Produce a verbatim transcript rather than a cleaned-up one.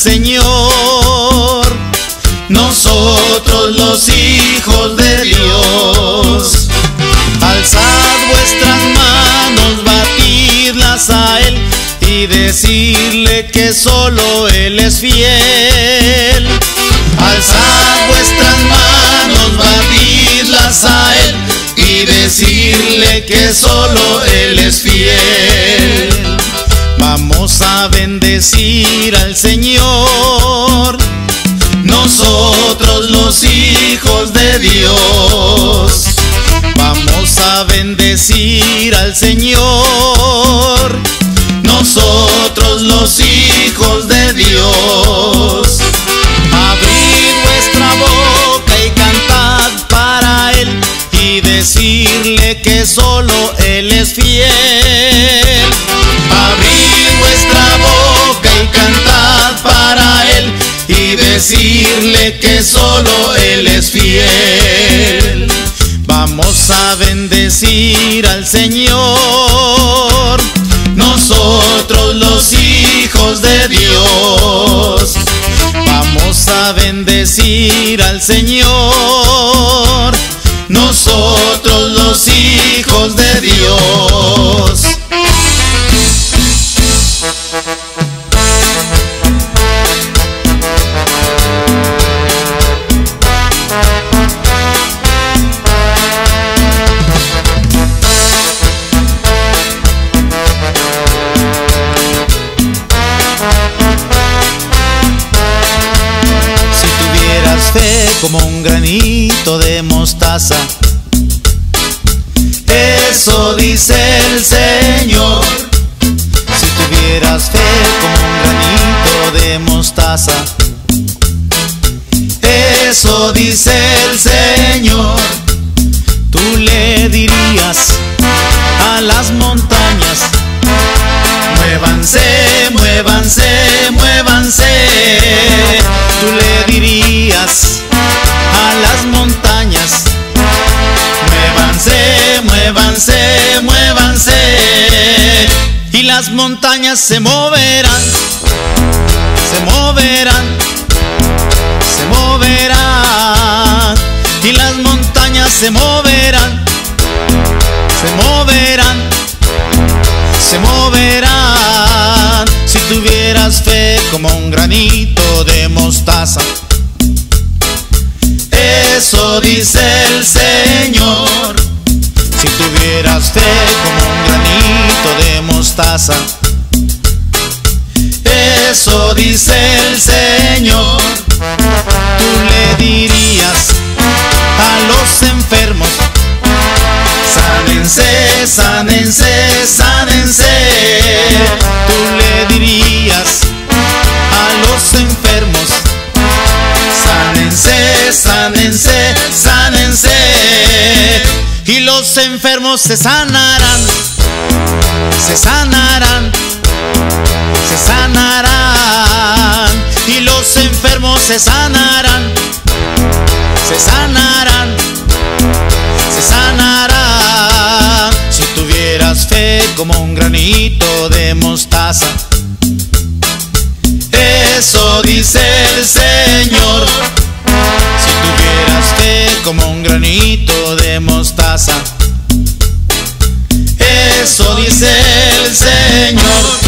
Señor, nosotros los hijos de Dios. Alzad vuestras manos, batidlas a Él y decirle que solo Él es fiel. Alzad vuestras manos, batidlas a Él y decirle que solo Él es fiel. Vamos a bendecir al Señor, nosotros los hijos de Dios. Vamos a bendecir al Señor, nosotros los hijos de Dios. Abrid vuestra boca y cantad para Él y decirle que solo Él es fiel. Abrid vuestra boca y cantad para Él y decirle que solo Él es fiel. Vamos a bendecir al Señor, nosotros los hijos de Dios. Vamos a bendecir al Señor, nosotros los hijos de Dios. Fe como un granito de mostaza, eso dice el Señor. Si tuvieras fe como un granito de mostaza, eso dice el Señor. Tú le dirías a las montañas: muévanse, muévanse, muévanse. Tú le dirías a las montañas: muévanse, muévanse, muévanse. Y las montañas se moverán, se moverán, se moverán. Y las montañas se moverán, se moverán, se moverán. Si tuvieras fe como un granito de mostaza, eso dice el Señor. Si tuvieras fe como un granito de mostaza, eso dice el Señor. Tú le dirías a los enfermos: sánense, sánense, sánense. Tú le dirías a los enfermos: sánense, sánense, sánense. Y los enfermos se sanarán, se sanarán, se sanarán. Y los enfermos se sanarán, se sanarán, se sanarán. Si tuvieras fe como un granito de mostaza, eso dice el Señor. Si tuvieras fe como un granito de mostaza, eso dice el Señor.